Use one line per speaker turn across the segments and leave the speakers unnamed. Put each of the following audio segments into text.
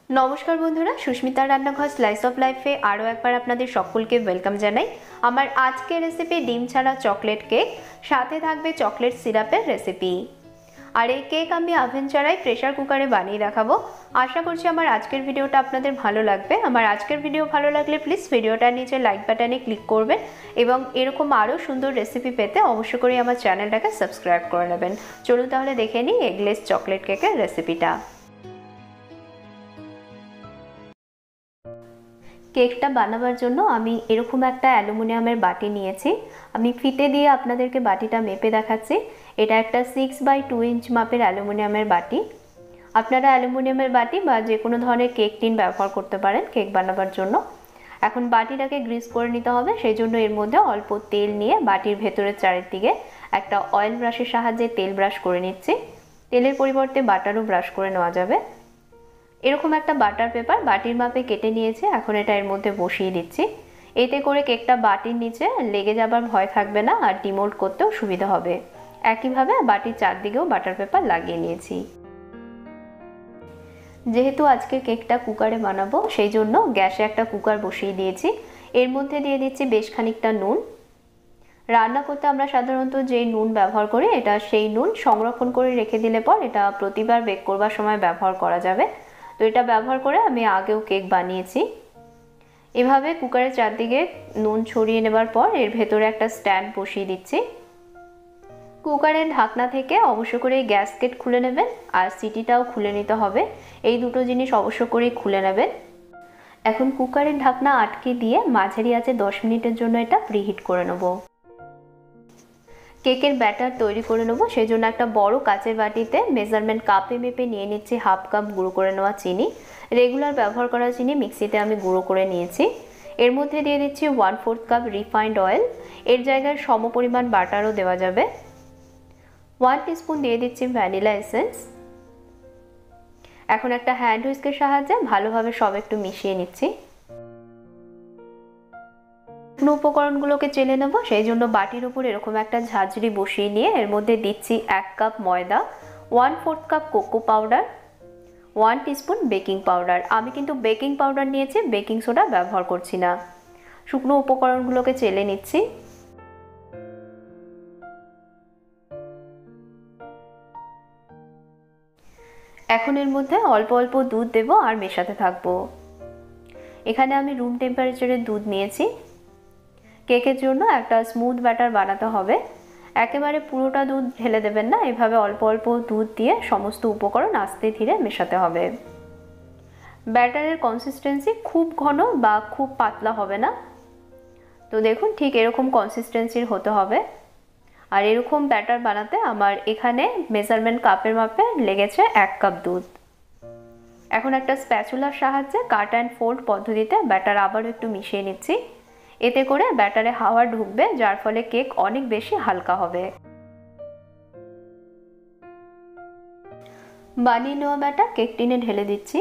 नमस्कार बंधुरा सुष्मिता रान्नाघर स्लाइस अफ लाइफे आरो एकबार आपनादेर सकलके वेलकाम जानाई। आमार आजकेर रेसिपि डिम छाड़ा चकलेट केक, साथे थाकबे चकलेट सिरापेर रेसिपि। और ये केक आमी ओभेन छाड़ाई प्रेसार कुकारे बानिये देखाबो। आशा करछि आमार आजकेर भिडियोटा आपनादेर भालो लागबे। आमार आजकेर भिडियो भालो लागले प्लिज भिडियोटार नीचे लाइक बाटने क्लिक करबेन एबं एरकम आरो सुंदर रेसिपि पेते अवश्य करे आमार चैनलटाके सबस्क्राइब करे नेबेन। चलुन ताहले देखे निই एगलेस चकलेट केकेर रेसिपिटा। केकटा बानाबार जोन्नो आमी एरकम एकटा अ্যালুমিনিয়ামের बाटी निয়েছি। आमी फिते दिए आपनादेरके बाटीटा मेपे देखाচ্ছি। এটা একটা 6/2 इंच मापेर অ্যালুমিনিয়ামের बाटी। আপনারা অ্যালুমিনিয়ামের बाटी বা যে কোনো ধরনের কেক টিন ব্যবহার করতে পারেন কেক বানাবার জন্য। এখন বাটিটাকে গ্রিস করে নিতে হবে, সেই জন্য এর মধ্যে অল্প তেল নিয়ে বাটির ভেতরের চারিদিকে একটা অয়েল ব্রাশের সাহায্যে তেল ব্রাশ করে নিচ্ছি। তেলের পরিবর্তে বাটারও ব্রাশ করে নেওয়া যাবে। এরকম একটা বাটার পেপার বাটির মাপে কেটে নিয়েছি। এখন এটা এর মধ্যে বসিয়ে দিচ্ছি। এতে করে কেকটা বাটির নিচে লেগে যাবার ভয় থাকবে না আর ডিমোল্ড করতেও সুবিধা হবে। একইভাবে বাটির চারদিকেও বাটার পেপার লাগিয়ে নিয়েছি। যেহেতু আজকে কেকটা কুকারে বানাবো সেই জন্য গ্যাসে একটা কুকার বসিয়ে দিয়েছি। এর মধ্যে দিয়ে দিচ্ছি বেশ খানিকটা নুন। রান্না করতে আমরা সাধারণত যে নুন ব্যবহার করি এটা সেই নুন সংরক্ষণ করে রেখে দিলে পর এটা প্রতিবার বেক করবার সময় ব্যবহার করা যাবে। তো এটা ব্যবহার করে আমি আগেও কেক বানিয়েছি। এভাবে কুকারের চারদিকে নুন ছড়িয়ে নেবার পর এর ভেতরে একটা স্ট্যান্ড বসিয়ে দিচ্ছি। কুকারের ঢাকনা থেকে অবশ্য করে গ্যাসকেট খুলে নেবেন আর সিটিটাও খুলে নিতে হবে। এই দুটো জিনিস অবশ্য করে খুলে নেবেন। এখন কুকারের ঢাকনা আটকে দিয়ে মাঝারি আঁচে 10 মিনিটের জন্য এটা প্রিহিট করে নেব। কেকের ব্যাটার তৈরি করে নেব, সেই জন্য একটা বড় কাচের বাটিতে মেজারমেন্ট কাপে মেপে নিয়ে নিচ্ছি হাফ কাপ গুঁড়ো করে নেওয়া চিনি। রেগুলার ব্যবহার করা চিনি মিক্সিতে আমি গুঁড়ো করে নিয়েছি। এর মধ্যে দিয়ে দিচ্ছি 1/4 কাপ রিফাইন্ড অয়েল। এর জায়গায় সমপরিমাণ বাটারও দেওয়া যাবে। 1 টিস্পুন দিয়ে দিচ্ছি ভ্যানিলা এসেন্স। এখন একটা হ্যান্ড হুইস্কের সাহায্যে ভালোভাবে সব একটু মিশিয়ে নিচ্ছি। উপকরণগুলোকে চেলে নেব, সেই জন্য বাটির উপর এরকম একটা ঝাঁঝরি বসিয়ে নিয়ে এর মধ্যে দিচ্ছি 1 কাপ ময়দা, 1/4 cup cocoa powder, 1 teaspoon baking powder. আমি কিন্তু বেকিং পাউডার নিয়েছি, বেকিং সোডা ব্যবহার করছি না। শুকনো উপকরণগুলোকে চেলে নিচ্ছি। এখন এর মধ্যে অল্প অল্প দুধ দেব আর মেশাতে থাকবো। এখানে আমি রুম টেম্পারেচারের দুধ নিয়েছি। কেকের জন্য একটা স্মুথ ব্যাটার বানাতে হবে। একেবারে পুরোটা দুধ ঢেলে দেবেন না, এভাবে অল্প অল্প দুধ দিয়ে সমস্ত উপকরণ আস্তে ধীরে মেশাতে হবে। ব্যাটারের কনসিস্টেন্সি খুব ঘন বা খুব পাতলা হবে না। তো দেখুন ঠিক এরকম কনসিস্টেন্সির হতে হবে। আর এরকম ব্যাটার বানাতে আমার এখানে মেজারমেন্ট কাপের মাপে লেগেছে 1 কাপ দুধ। এখন একটা স্প্যাচুলার সাহায্যে কাট অ্যান্ড ফোল্ড পদ্ধতিতে ব্যাটার আবারও একটু মিশিয়ে নিচ্ছি। এতে করে ব্যাটারে হাওয়া ঢুকবে, যার ফলে কেক অনেক বেশি হালকা হবে। বানিয়ে নেওয়া ব্যাটার কেক টিনে ঢেলে দিচ্ছি।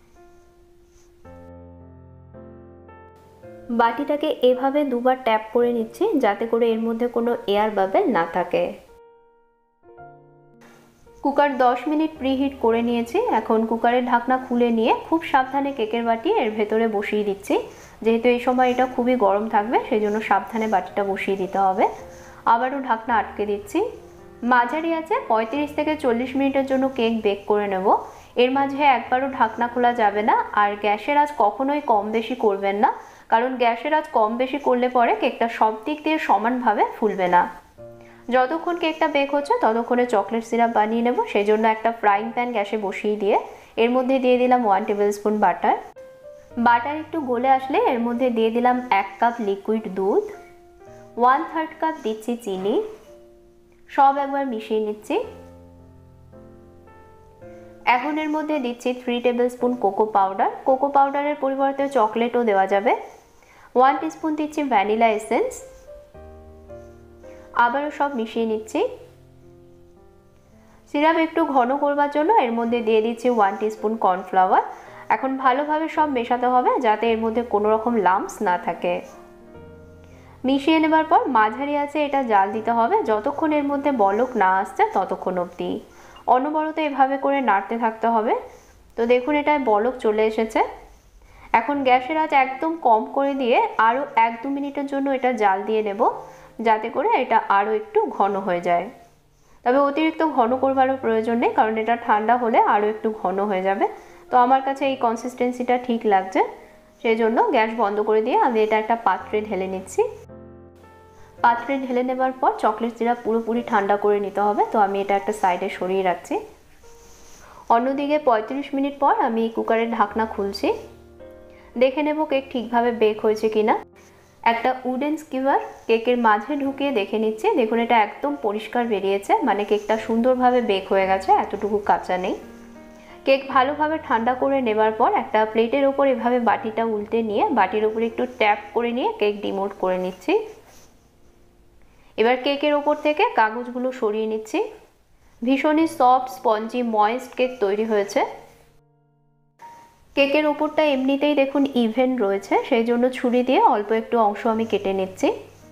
বাটিটাকে এভাবে দুবার ট্যাপ করে নিচ্ছি যাতে করে এর মধ্যে কোনো এয়ার বাবেল না থাকে। কুকার 10 মিনিট প্রিহিট করে নিয়েছি। এখন কুকারের ঢাকনা খুলে নিয়ে খুব সাবধানে কেকের বাটি এর ভেতরে বসিয়ে দিচ্ছি। যেহেতু এই সময় এটা খুবই গরম থাকবে সেই জন্য সাবধানে বাটিটা বসিয়ে দিতে হবে। আবারও ঢাকনা আটকে দিচ্ছি। মাঝারি আছে 35 থেকে 40 মিনিটের জন্য কেক বেক করে নেব। এর মাঝে একবারও ঢাকনা খোলা যাবে না আর গ্যাসের আঁচ কখনোই কম বেশি করবেন না, কারণ গ্যাসের আঁচ কম বেশি করলে পরে কেকটা সব দিক দিয়ে সমানভাবে ফুলবে না। যতক্ষণ কেকটা বেক হচ্ছে ততক্ষণে চকলেট সিরাপ বানিয়ে নেব। সেই জন্য একটা ফ্রাইং প্যান গ্যাসে বসিয়ে দিয়ে এর মধ্যে দিয়ে দিলাম 1 টেবিলস্পুন বাটার। বাটার একটু গলে আসলে এর মধ্যে দিয়ে দিলাম 1 কাপ লিকুইড দুধ, 1/3 কাপ দিচ্ছি চিনি। সব একবার মিশিয়ে নিচ্ছি। এখন এর মধ্যে দিচ্ছি 3 টেবিলস্পুন কোকো পাউডার। কোকো পাউডারের পরিবর্তে চকলেটও দেওয়া যাবে। 1 টিস্পুন দিচ্ছি ভ্যানিলা এসেন্স। আবারও সব মিশিয়ে নিচ্ছি। সিরাপ একটু ঘন করবার জন্য এর মধ্যে দিয়ে দিচ্ছি 1 টিস্পুন কর্নফ্লাওয়ার। এখন ভালোভাবে সব মেশাতে হবে যাতে এর মধ্যে কোনো রকম লাম্পস না থাকে। মিশিয়ে নেবার পর মাঝারি আঁচে এটা জাল দিতে হবে যতক্ষণ এর মধ্যে বলক না আসছে ততক্ষণ অবধি। অনবরত এভাবে করে নাড়তে থাকতে হবে। তো দেখুন এটায় বলক চলে এসেছে। এখন গ্যাসের আঁচ একদম কম করে দিয়ে আরও 1-2 মিনিটের জন্য এটা জাল দিয়ে নেব, যাতে করে এটা আরও একটু ঘন হয়ে যায়। তবে অতিরিক্ত ঘন করবারও প্রয়োজন নেই, কারণ এটা ঠান্ডা হলে আরও একটু ঘন হয়ে যাবে। তো আমার কাছে এই কনসিস্টেন্সিটা ঠিক লাগছে, সেই জন্য গ্যাস বন্ধ করে দিয়ে আমি এটা একটা পাত্রে ঢেলে নিচ্ছি। পাত্রে ঢেলে নেবার পর চকলেট সিরাপ পুরোপুরি ঠান্ডা করে নিতে হবে। তো আমি এটা একটা সাইডে সরিয়ে রাখছি। অন্যদিকে 35 মিনিট পর আমি কুকারের ঢাকনা খুলছি, দেখে নেব কেক ঠিকভাবে বেক হয়েছে কিনা। একটা উডেন স্কিভার কেকের মাঝে ঢুকিয়ে দেখে নিচ্ছি। দেখুন এটা একদম পরিষ্কার বেরিয়েছে, মানে কেকটা সুন্দরভাবে বেক হয়ে গেছে, এতটুকু কাঁচা নেই। কেক ভালোভাবে ঠান্ডা করে নেবার পর একটা প্লেটের ওপর এভাবে বাটিটা উল্টে নিয়ে বাটির উপরে একটু ট্যাপ করে নিয়ে কেক ডিমোল্ড করে নিচ্ছি। এবার কেকের ওপর থেকে কাগজগুলো সরিয়ে নিচ্ছি। ভীষণই সফট, স্পঞ্জি, ময়েস্ট কেক তৈরি হয়েছে। কেকের ওপরটা এমনিতেই দেখুন ইভেন রয়েছে, সেই জন্য ছুরি দিয়ে অল্প একটু অংশ আমি কেটে নিচ্ছি।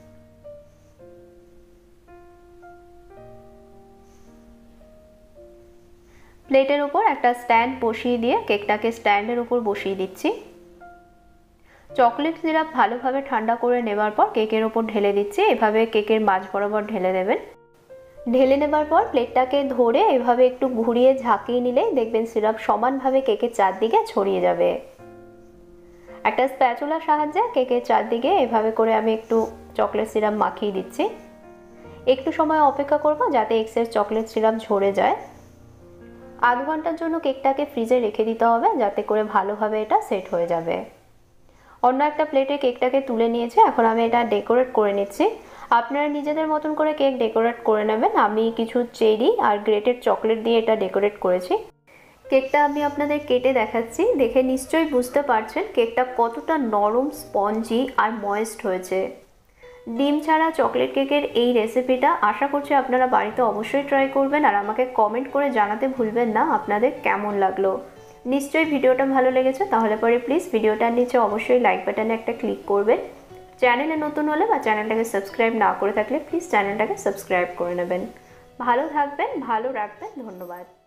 প্লেটের উপর একটা স্ট্যান্ড বসিয়ে দিয়ে কেকটাকে স্ট্যান্ডের উপর বসিয়ে দিচ্ছি। চকলেট সিরাপ ভালোভাবে ঠান্ডা করে নেবার পর কেকের ওপর ঢেলে দিচ্ছি। এভাবে কেকের মাঝ বরাবর ঢেলে দেবেন। ঢেলে নেবার পর প্লেটটাকে ধরে এভাবে একটু ঘুরিয়ে ঝাঁকিয়ে নিলেই দেখবেন সিরাপ সমানভাবে কেকের চারদিকে ছড়িয়ে যাবে। একটা স্প্যাচুলার সাহায্যে কেকের চারদিকে এভাবে করে আমি একটু চকলেট সিরাপ মাখিয়ে দিচ্ছি। একটু সময় অপেক্ষা করব যাতে এক্সেস চকলেট সিরাপ ঝরে যায়। আধ ঘন্টার জন্য কেকটাকে ফ্রিজে রেখে দিতে হবে, যাতে করে ভালোভাবে এটা সেট হয়ে যাবে। অন্য একটা প্লেটে কেকটাকে তুলে নিয়েছি। এখন আমি এটা ডেকোরেট করে নিচ্ছি। আপনারা নিজেদের মতন করে কেক ডেকোরেট করে নেবেন। আমি কিছু চেরি আর গ্রেটেড চকলেট দিয়ে এটা ডেকোরেট করেছি। কেকটা আমি আপনাদের কেটে দেখাচ্ছি, দেখে নিশ্চয়ই বুঝতে পারছেন কেকটা কতটা নরম, স্পঞ্জি আর ময়েস্ট হয়েছে। ডিম ছাড়া চকলেট কেকের এই রেসিপিটা আশা করছি আপনারা বাড়িতে অবশ্যই ট্রাই করবেন, আর আমাকে কমেন্ট করে জানাতে ভুলবেন না আপনাদের কেমন লাগলো। নিশ্চয়ই ভিডিওটা ভালো লেগেছে, তাহলে পরে প্লিজ ভিডিওটার নিচে অবশ্যই লাইক বাটনে একটা ক্লিক করবেন। চ্যানেলে নতুন হলে বা চ্যানেলটাকে সাবস্ক্রাইব না করে থাকলে প্লিজ চ্যানেলটাকে সাবস্ক্রাইব করে নেবেন। ভালো থাকবেন, ভালো রাখবেন। ধন্যবাদ।